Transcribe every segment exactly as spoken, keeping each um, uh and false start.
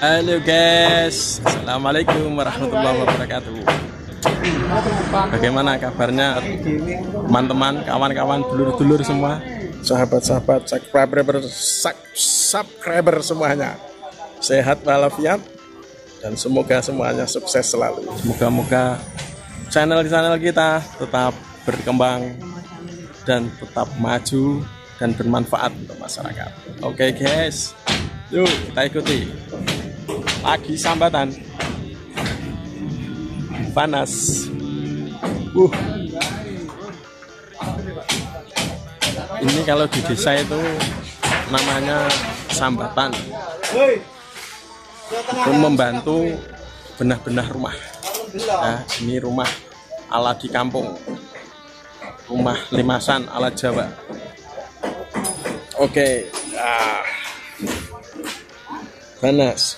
Halo guys, assalamualaikum warahmatullahi wabarakatuh. Bagaimana kabarnya teman-teman, kawan-kawan, dulur-dulur semua, sahabat-sahabat, subscriber, subscriber semuanya, sehat walafiat dan semoga semuanya sukses selalu. Semoga-moga channel-channel kita tetap berkembang dan tetap maju dan bermanfaat untuk masyarakat. Oke guys, yuk kita ikuti. Lagi sambatan panas. Uh. Ini kalau di desa itu namanya sambatan. Itu membantu benah-benah rumah. Nah, ini rumah ala di kampung. Rumah limasan ala Jawa. Oke. Ah. Panas.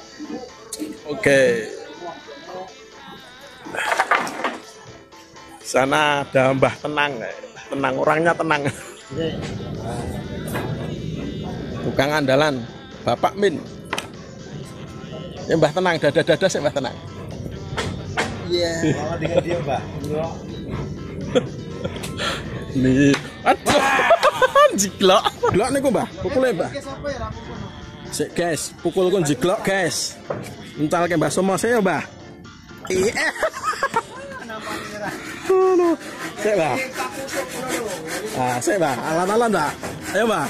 Oke, sana ada Mbah Tenang, tenang orangnya tenang. Tukang andalan, Bapak Min. Ya Mbah Tenang, dada-dada sih Mbah Tenang. Iya. Mama tinggal dia Mbah. Nih, aduh, jiglok, jiglok nih Mbah, pukulnya Mbah. Sik guys, pukul kon jiglok guys. Ental ke Mbah Somo saya Mbah. Iya. Sik Mbah. Ah, sik Mbah, alan-alan Mbah. Ayo Mbah.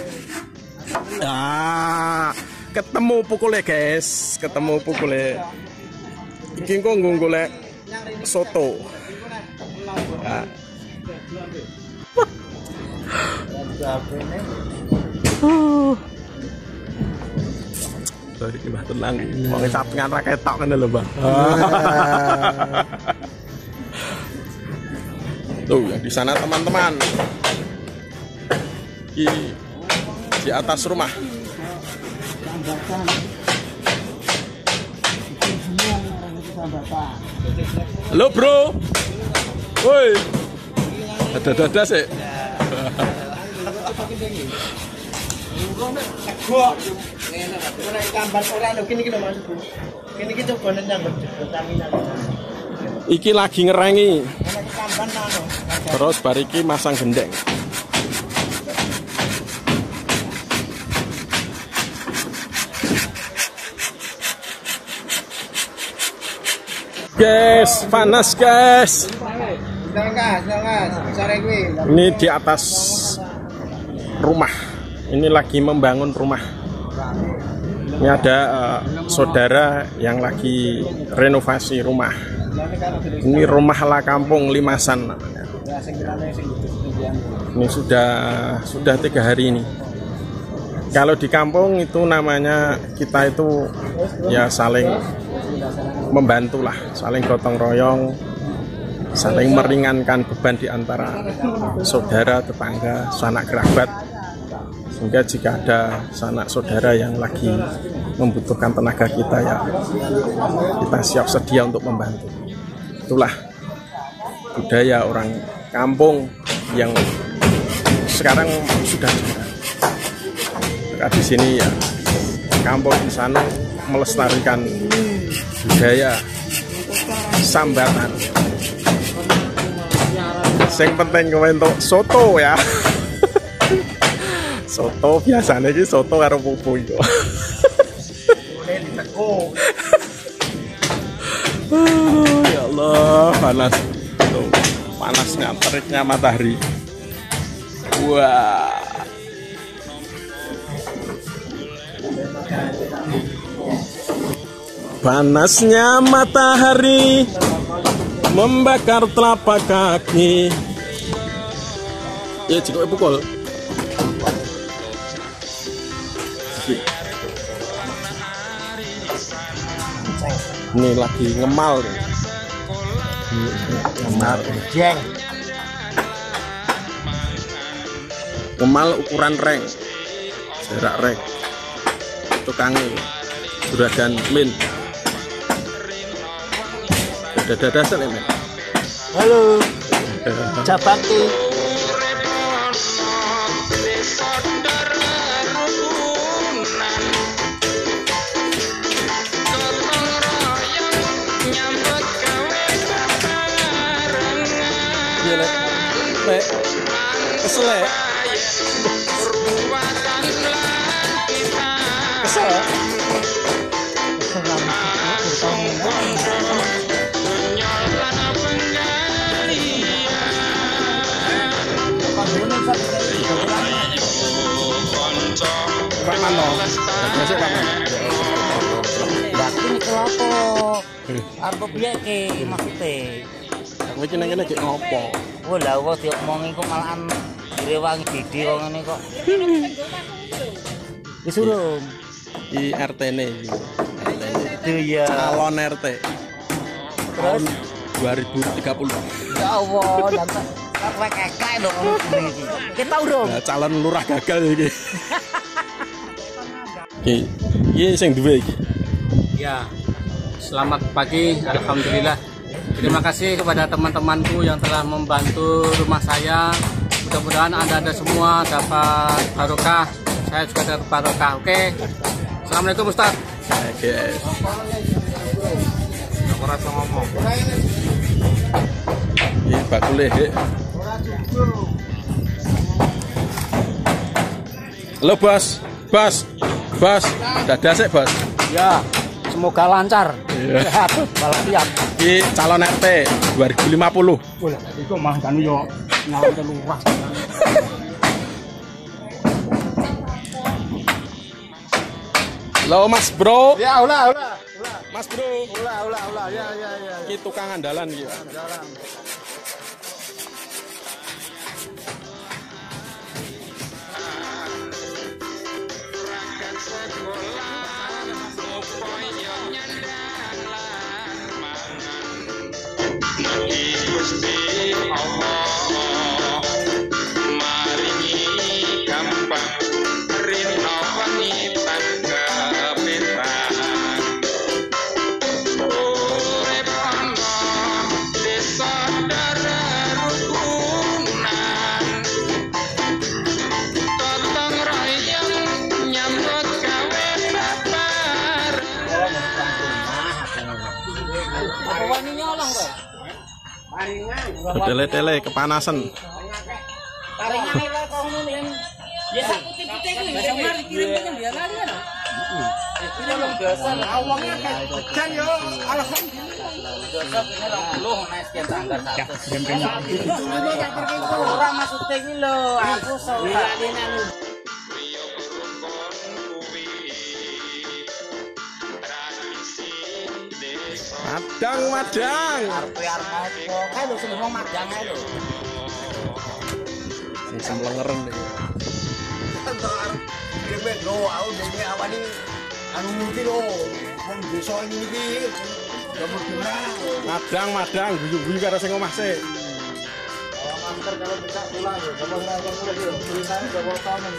Ah, ketemu pukulnya guys, ketemu pukulnya. Iki kok nggo golek soto. Ah. Uh. Iki Mbah Tenang, wong sampingan ra ketok ngene lho, Mbah. Tuh, yang di sana teman-teman. Di di atas rumah. Halo, Bro. Woi. Dada-dada sih. Iki lagi ngerengi. Terus bariki masang gendeng. Guys, panas guys. Ini di atas rumah. Ini lagi membangun rumah. Ini ada uh, saudara yang lagi renovasi rumah. Ini rumah ala kampung limasan namanya. Ini sudah sudah tiga hari ini. Kalau di kampung itu namanya kita itu ya saling membantulah, saling gotong royong, saling meringankan beban di antara saudara, tetangga, sanak kerabat. Sehingga jika ada sanak saudara yang lagi membutuhkan tenaga kita, ya kita siap sedia untuk membantu. Itulah budaya orang kampung yang sekarang sudah jarang. Maka di sini ya kampung di sana melestarikan budaya sambatan. Yang penting kowe soto ya. Soto biasanya ini soto karo pupu itu. Ya Allah, panas. Tuh, panasnya teriknya matahari. Wah. Panasnya matahari membakar telapak kaki. Ya, jika pukul. Ini lagi ngemal nih. Ngemal jeng. Ngemal ukuran reng. Jarak reng. Tukangnya Juragan Min. Dada-dada sel Min. Halo. Cabakti. Kesel. Paman loh. Biasa paman. Berarti ini kelopo. Arep piye ki maksude? Kowe iki nang kene gek ngopo? Oh lah kok diomongi kok malahan direwangi didi kok ngene kok. Wis urung. I R T-ne iki. Itu ya. Calon R T. Terus dua ribu tiga puluh. ya Allah, dan kek kek dong iki. Kita urung. Nah, calon lurah gagal iki. Iki, iki sing duwe iki. Ya, selamat pagi, alhamdulillah. Terima kasih kepada teman-temanku yang telah membantu rumah saya. Mudah-mudahan Anda-Anda semua dapat barokah. Saya juga dapat barokah. Oke. Assalamualaikum Ustaz. Oke. Aku rasa ngomong. Iki bakule hek. Halo Bos. Bos. Bos, dadah sik, Bos. Ya, semoga lancar. Iya. Sehat, walafiat. Iki calon R T dua ribu lima puluh. Wah, iku mah kan yo nyalon luas. Halo Mas Bro. Ya, ulah, ulah. Mas Bro. Ulah, ulah, ulah. Ya, ya, ya. Iki tukang andalan iki. Jalan. Gusti Allah maringi gampang rino panitan kapitan urip ana desa darukunan totong royong nyambut gawe babar Apa wani nyolong kok? Tele-tele kepanasan. Taringan ora kok ngono yang ya sak putih-putih kuwi sing mari kirim pengen dia lali kan. Heeh. Iki lho biasa awangnya kejan yo alhamdulillah. Biasa punya dua puluh nek sekian tanggal satu. Ora maksud iki lho aku soalane nang Madang, madang. arep arep apa? Kae lho sing ngomong madang ae lho. Sing semlengeren iki. Dhewe lho, aku dhewe awani anu mungkin lho, wong desa ini iki. Nomor dua. Madang, madang, guyu-guyu karo sing omah sik. Kalau masker kalau bisa pulang lho, kalau ora akan pulang lho. Tulisannya double tahun.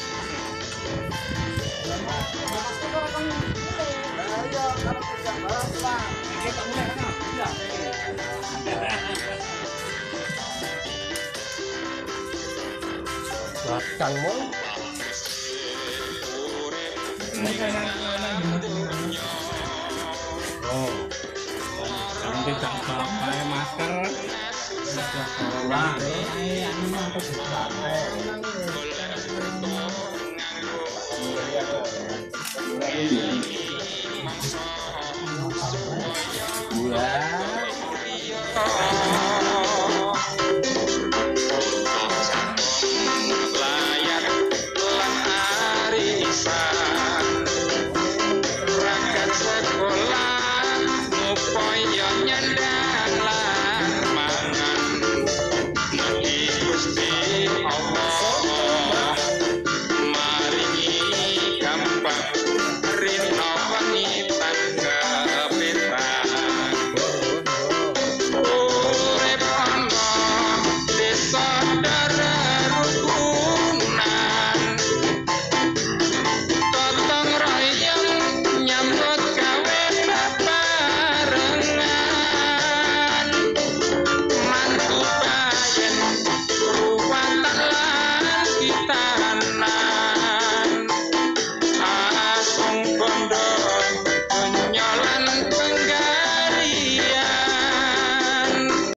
Ayo, kalau bisa pulang. Kita mulai kan? Iya. Madang mo. Oh. Jangan tidak pakai masker. Sudah pulang.